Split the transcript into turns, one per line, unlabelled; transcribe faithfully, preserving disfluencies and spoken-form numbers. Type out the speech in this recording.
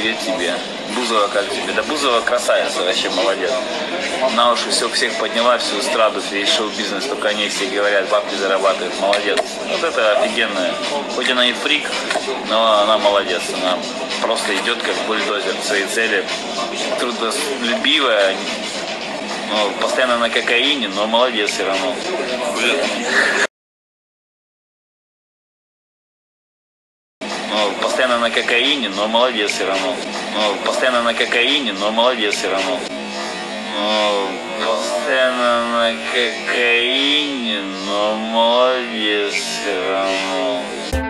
привет тебе. Бузова как тебе? Да Бузова красавица, вообще молодец. На уши все всех подняла, всю эстраду, весь шоу-бизнес, только они все говорят, бабки зарабатывают, молодец. Вот это офигенная. Хоть она и фрик, но она молодец. Она просто идет как бульдозер к своей цели. Трудолюбивая, ну, постоянно на кокаине, но молодец все равно. Ну, постоянно на кокаине, но молодец все равно. Ну, постоянно на кокаине, но молодец все равно. Ну, постоянно на кокаине, но молодец все равно.